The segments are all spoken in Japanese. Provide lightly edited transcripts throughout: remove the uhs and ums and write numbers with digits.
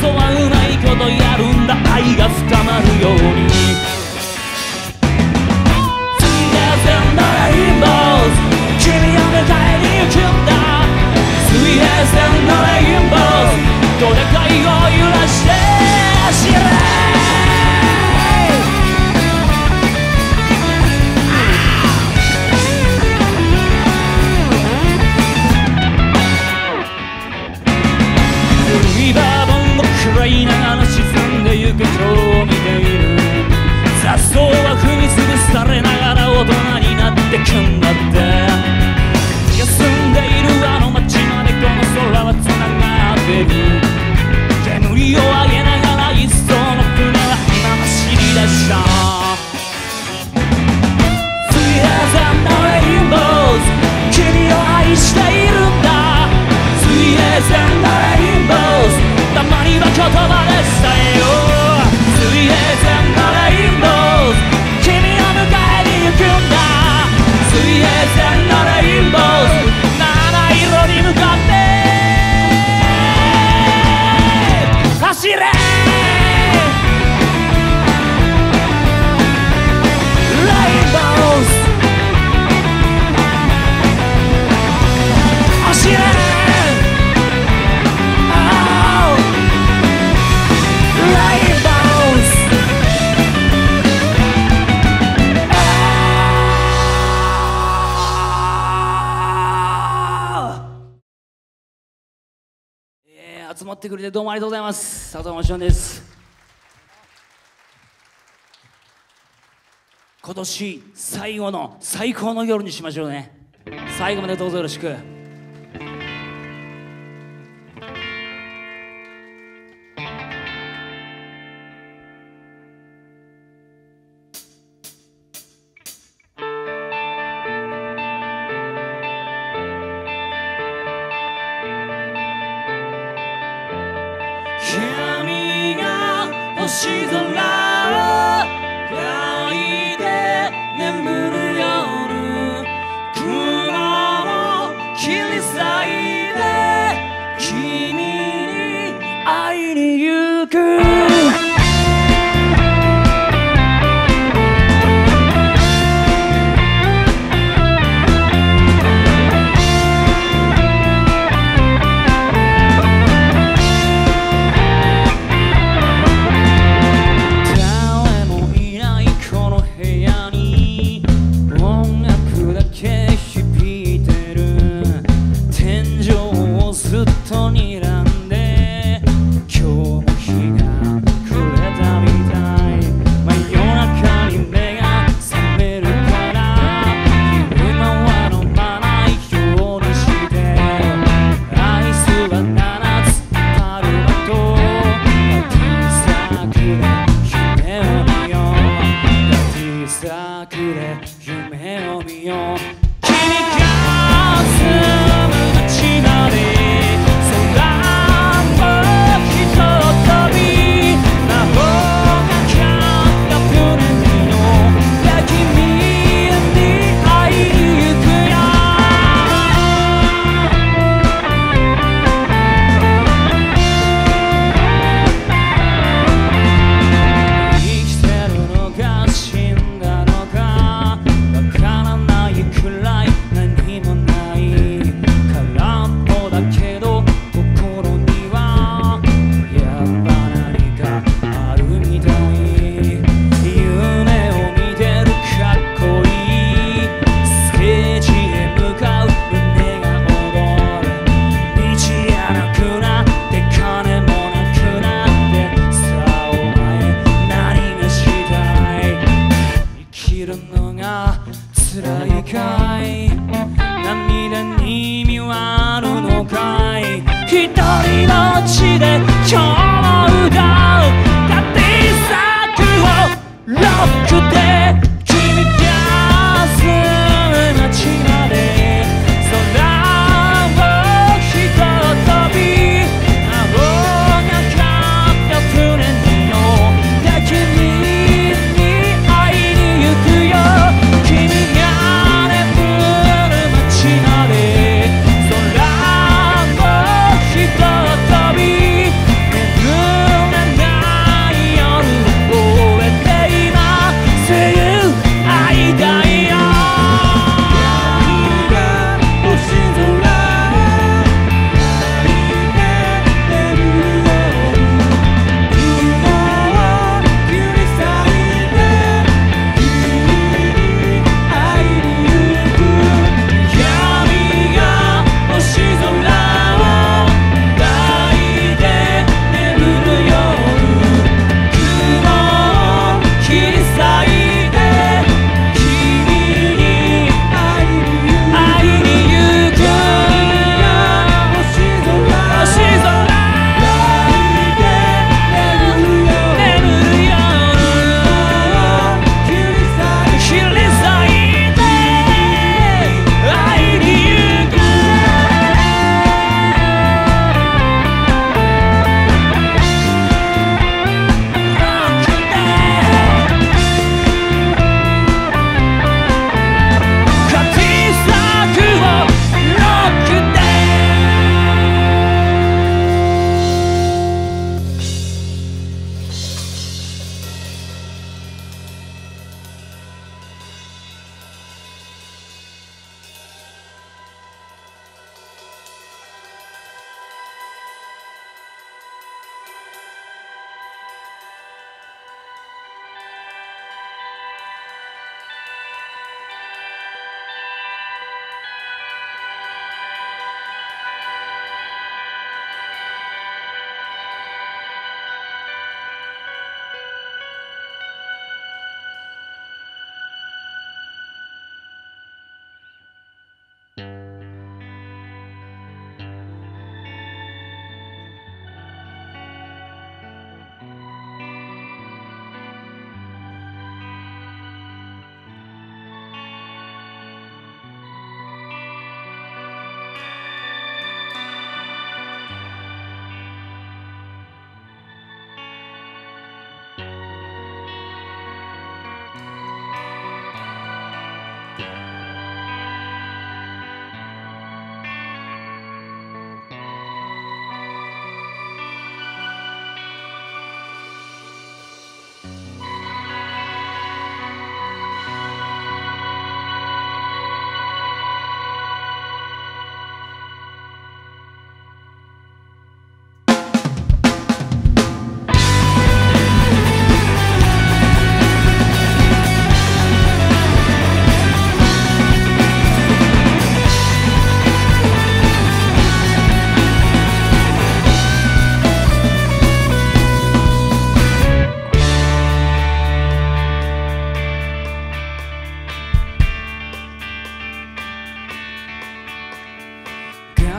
嘘はうまいことやるんだ、愛が深まるように。Sweetest and rainbows 君を迎えに行くんだ。 Sweetest and rainbows どでかいを揺らして走れ。古いバーボンを食らいながら沈んでゆく人を見ている。雑草は踏み潰されながら大人になってくんだって。休んでいるあの街までこの空はつながってる。煙を上げながら一艘の船は今走り出した。 Sweetest and rainbows 君を愛しているんだ。 Sweetest and rainbows たまには言葉で伝えよう。 Sweetest and rainbows 君を迎えに行くんだ。 Sweetest and rainbows 七色に向かって走れ。 Rainbows 走れ。 Oh Rainbows集まってくれてどうもありがとうございます。佐藤真志です。今年最後の最高の夜にしましょうね。最後までどうぞよろしく。君が星空を抱いて眠る夜、雲を切り裂いて君に会いに行く。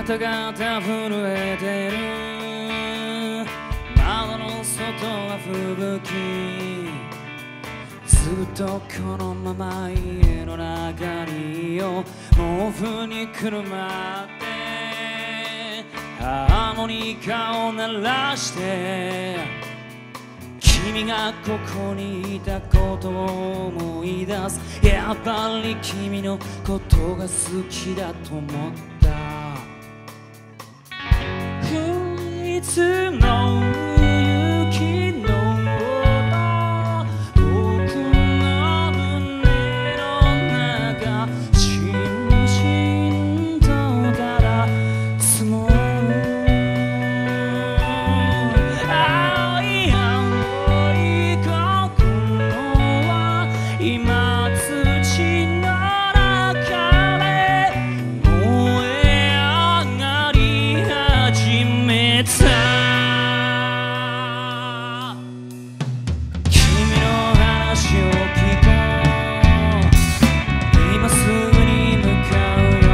肩が震えてる窓の外は吹雪ずっとこのまま家の中にいよう毛布にくるまってハーモニカを鳴らして君がここにいたことを思い出すやっぱり君のことが好きだと思ったいつも雪の音僕の胸の中しんしんとただ積もる青い青い心は今土の中で燃え上がり始めた君の話を聞こう今すぐに向かうよ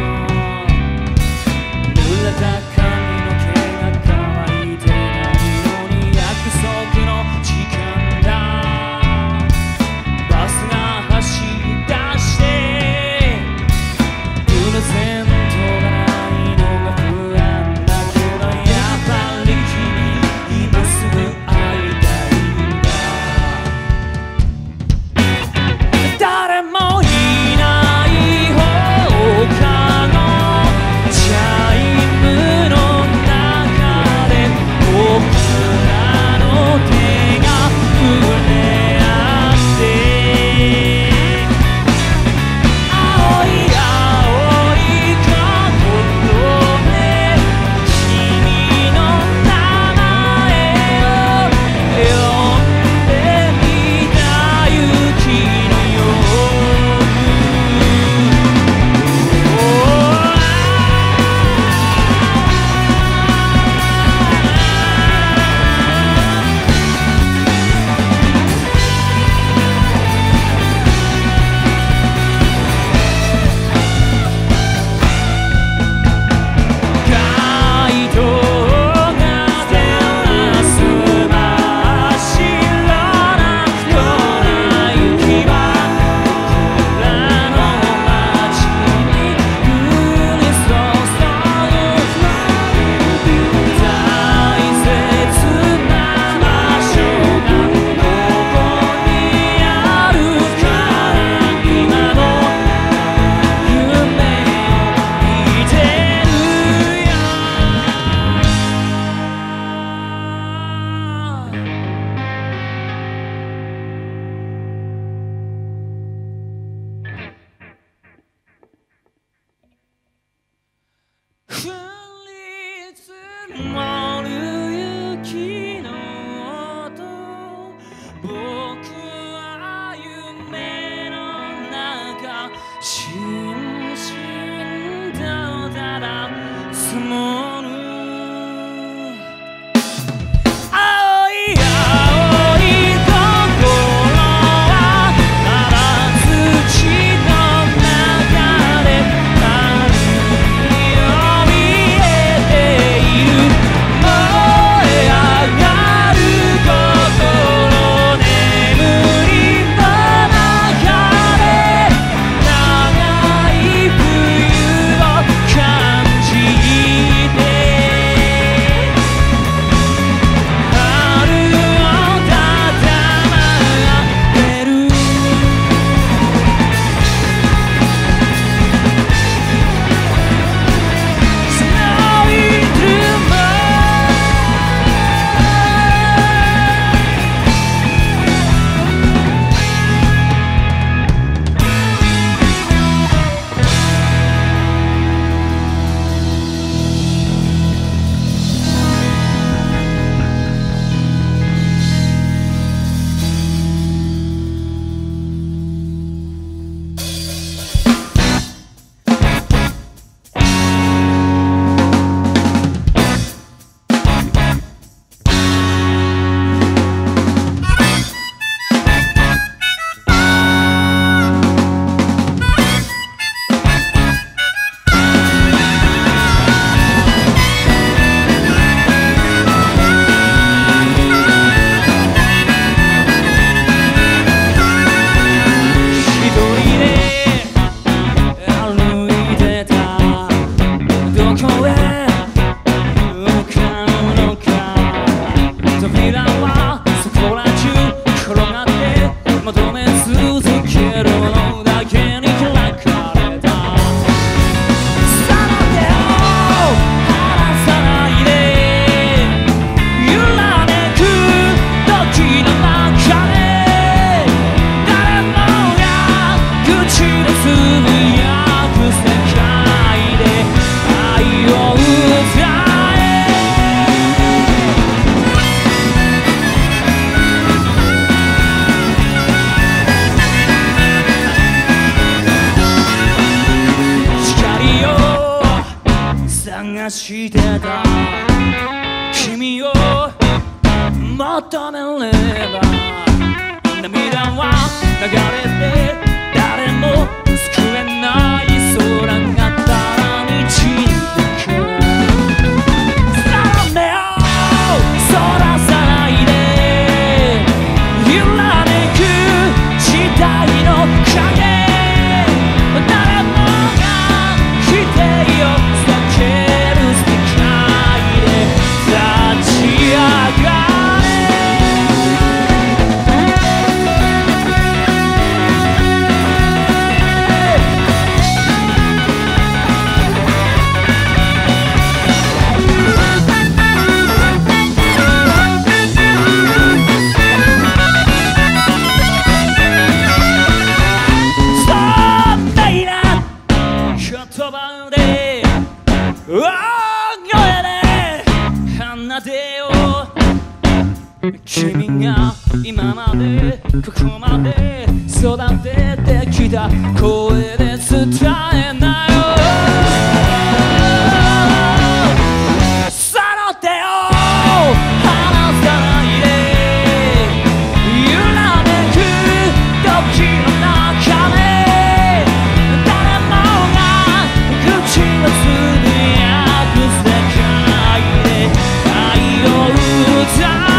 濡れた髪の毛が乾いてないのに約束の時間だバスが流れて誰も救えない空がただに散ってく雨をそらさないで揺らめく時代の影誰もが否定を避ける世界で立ち上がる君が今までここまで育ててきた声で伝えなよその手を離さないで揺らめく時の中で誰もが口をつぶやく世界で愛を歌う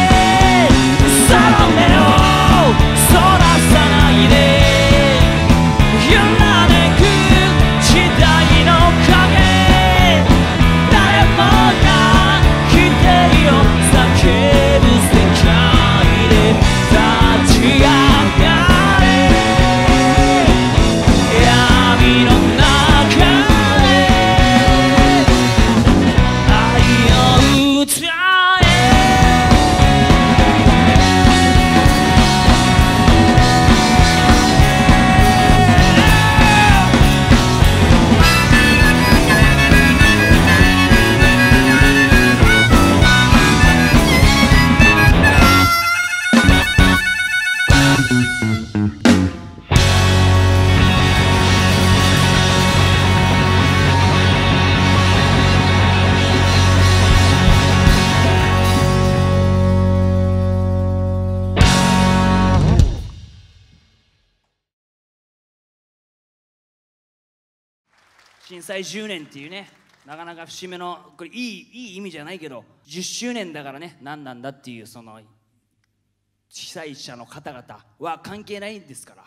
震災10年っていうね、なかなか節目のこれいい意味じゃないけど10周年だからね、何なんだっていうその被災者の方々は関係ないんですから、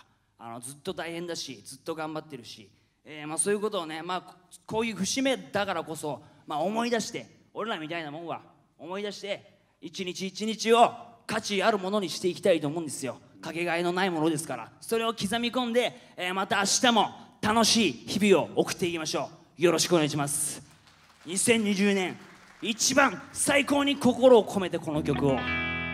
ずっと大変だしずっと頑張ってるし、そういうことをね、こういう節目だからこそ、思い出して、俺らみたいなもんは思い出して一日一日を価値あるものにしていきたいと思うんですよ。かけがえのないものですから、それを刻み込んで、また明日も楽しい日々を送っていきましょう。よろしくお願いします。2020年一番最高に心を込めてこの曲を。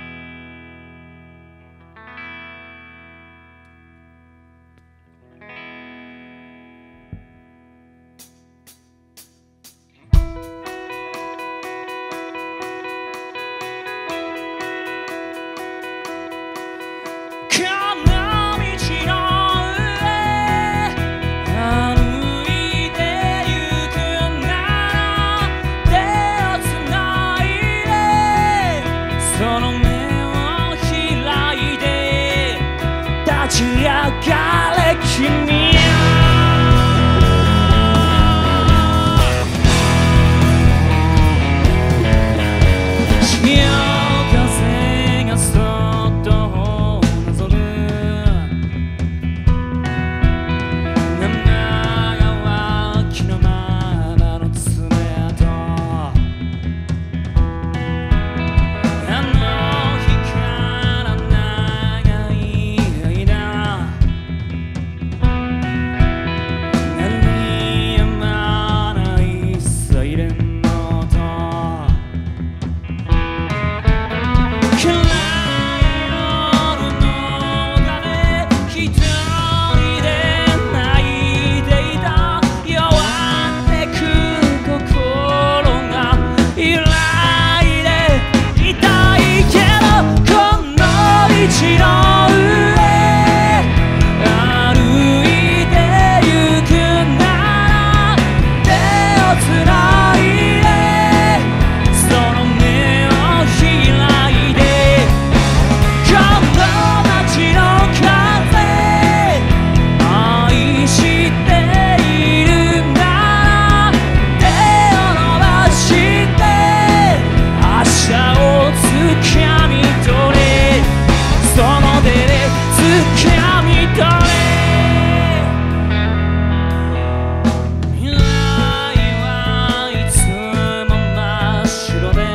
立ち上がれ君よ、潮風がそっとなぞる生乾きのままの爪痕、あの日から長い間で掴み取れ未来はいつも真っ白で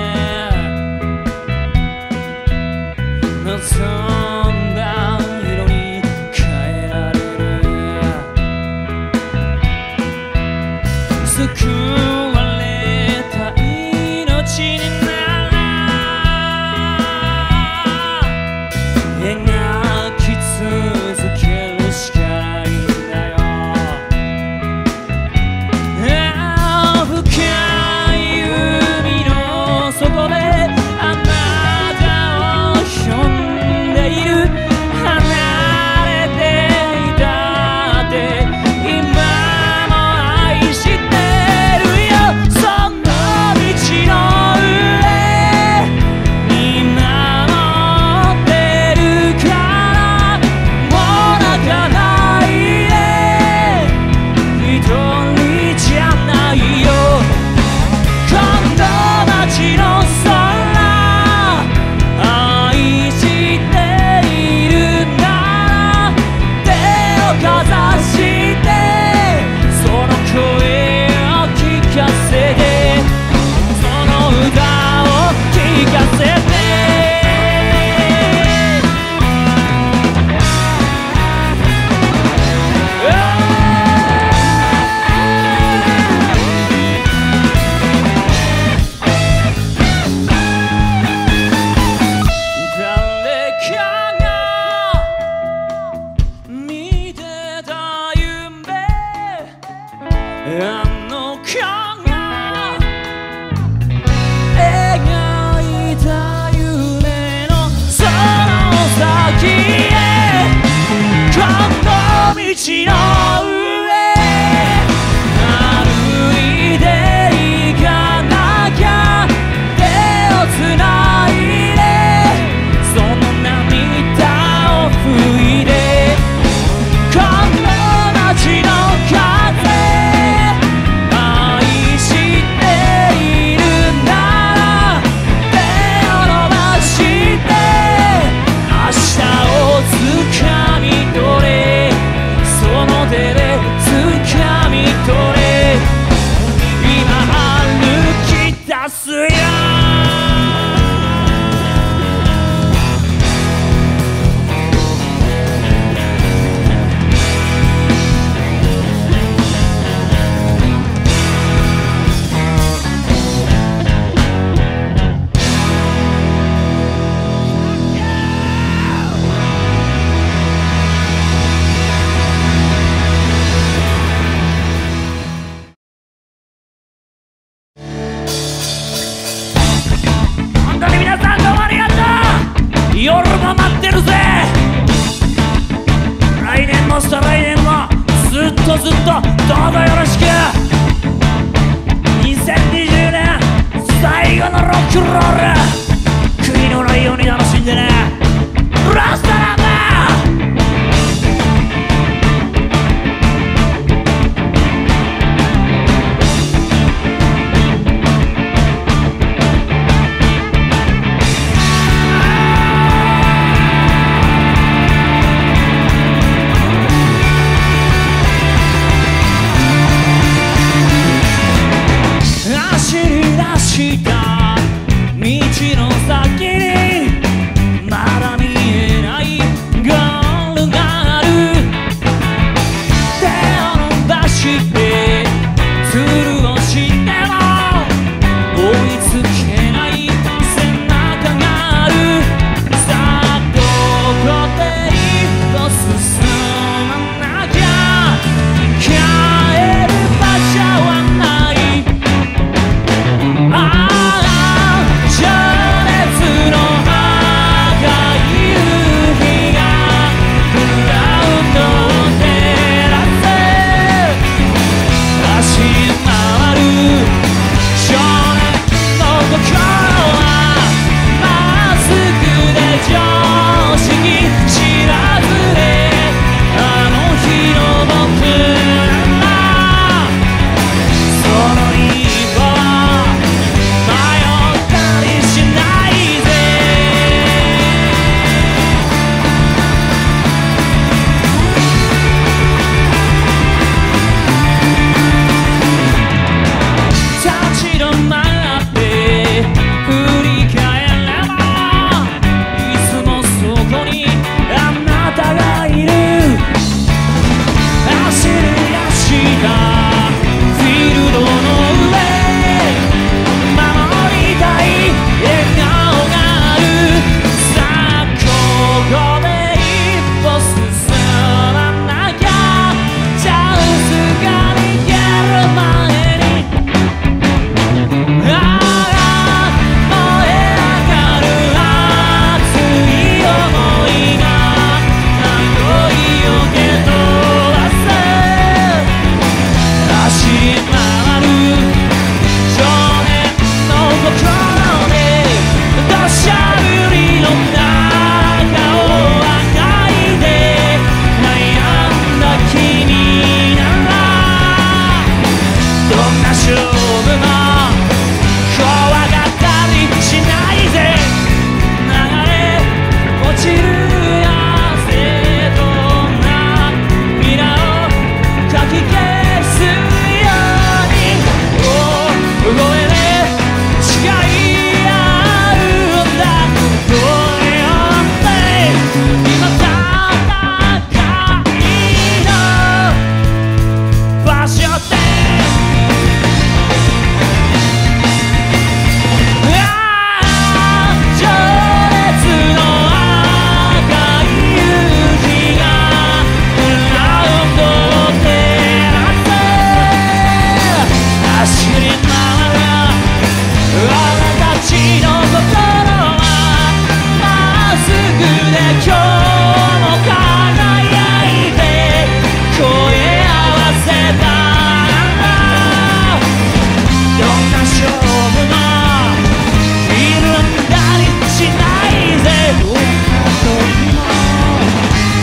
望んだ色に変えられる救われた命になら描き続けるしかないんだよ深い海の底であなたを呼んでいる離れていたって今も愛してるよその道の上見守ってるからもう泣かないで一人じゃないよこの街の空愛しているなら手をかざしてその声を聞かせてその歌を聞かせて誰かが見てた夢あの子が描いた夢のその先へこの道の上歩いていかなきゃ手をつないでその涙を拭いてこの街の風愛しているなら手を伸ばして明日を掴み取れその手で掴み取れ今歩き出すよ本当に皆さんどうもありがとう夜も待ってるぜ来年も再来年もずっとずっとどうぞよろしく2020年最後のロックンロール悔いのないように楽しんでねラストランバー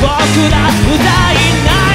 僕ら歌いない